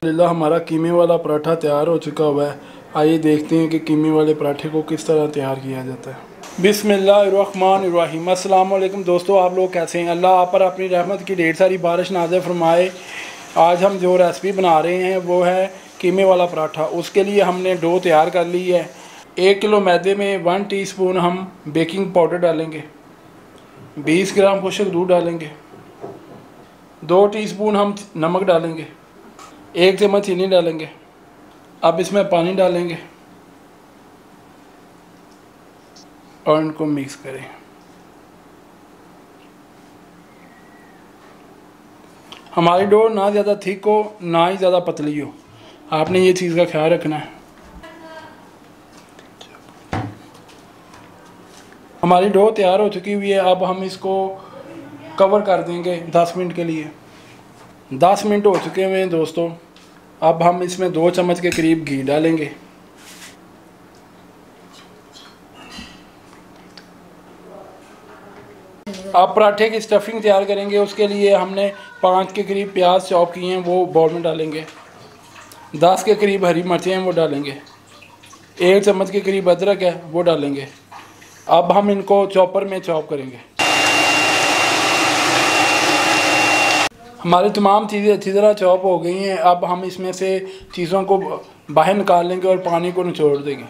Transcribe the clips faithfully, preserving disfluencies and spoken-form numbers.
अल्हम्दुलिल्लाह हमारा कीमे वाला पराठा तैयार हो चुका हुआ है। आइए देखते हैं कि कीमे वाले पराठे को किस तरह तैयार किया जाता है। बिस्मिल्लाहिर्रहमानिर्रहीम। अस्सलाम वालेकुम दोस्तों, आप लोग कैसे हैं? अल्लाह आप पर अपनी रहमत की ढेर सारी बारिश नाज़िल फरमाए। आज हम जो रेसिपी बना रहे हैं वो है कीमे वाला पराठा। उसके लिए हमने डो तैयार कर ली है। एक किलो मैदे में वन टीस्पून हम बेकिंग पाउडर डालेंगे, बीस ग्राम खुशक दूध डालेंगे, दो टीस्पून हम नमक डालेंगे, एक चम्मच चीनी डालेंगे। अब इसमें पानी डालेंगे और इनको मिक्स करें। हमारी डो ना ज़्यादा थिक हो ना ही ज़्यादा पतली हो, आपने ये चीज़ का ख्याल रखना है। हमारी डो तैयार हो चुकी हुई है। अब हम इसको कवर कर देंगे दस मिनट के लिए। दस मिनट हो चुके हुए हैं दोस्तों। अब हम इसमें दो चम्मच के करीब घी डालेंगे। अब पराठे की स्टफिंग तैयार करेंगे। उसके लिए हमने पाँच के करीब प्याज चॉप किए हैं, वो बाउल में डालेंगे। दस के करीब हरी मिर्चें हैं, वो डालेंगे। एक चम्मच के करीब अदरक है, वो डालेंगे। अब हम इनको चॉपर में चॉप करेंगे। हमारी तमाम चीज़ें अच्छी तरह चॉप हो गई हैं। अब हम इसमें से चीज़ों को बाहर निकाल लेंगे और पानी को निचोड़ देंगे।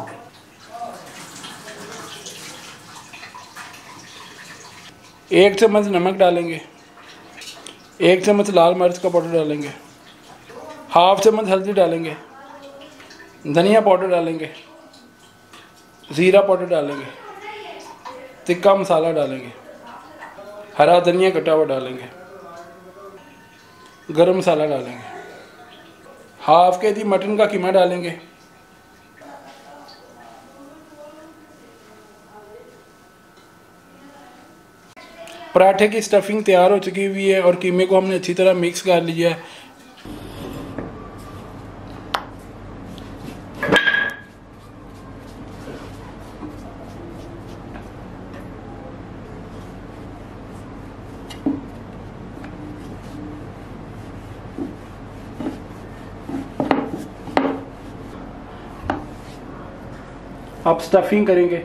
एक चम्मच नमक डालेंगे, एक चम्मच लाल मिर्च का पाउडर डालेंगे, हाफ चम्मच हल्दी डालेंगे, धनिया पाउडर डालेंगे, ज़ीरा पाउडर डालेंगे, तिक्का मसाला डालेंगे, हरा धनिया कटा हुआ डालेंगे, गरम मसाला डालेंगे, हाफ के जी मटन का कीमा डालेंगे। पराठे की स्टफिंग तैयार हो चुकी हुई है और कीमे को हमने अच्छी तरह मिक्स कर लिया है। अब स्टफिंग करेंगे।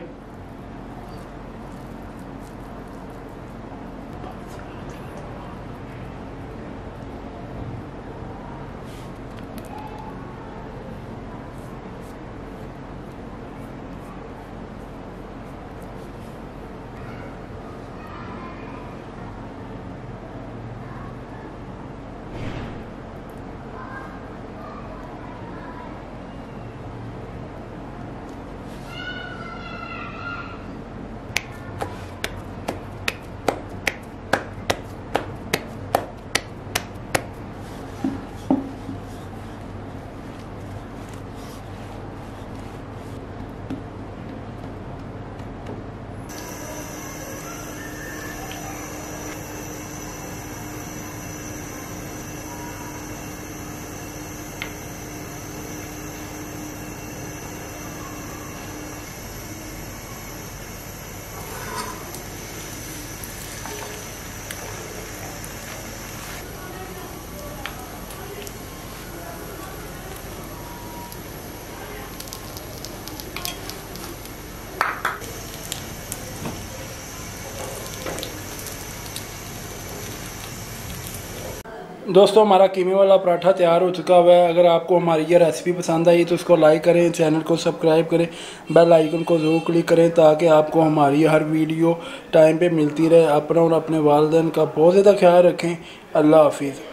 दोस्तों हमारा कीमे वाला पराठा तैयार हो चुका हुआ है। अगर आपको हमारी ये रेसिपी पसंद आई तो इसको लाइक करें, चैनल को सब्सक्राइब करें, बेल आइकन को ज़रूर क्लिक करें ताकि आपको हमारी हर वीडियो टाइम पे मिलती रहे। अपना और अपने वालिदैन का बहुत ज़्यादा ख्याल रखें। अल्लाह हाफिज़।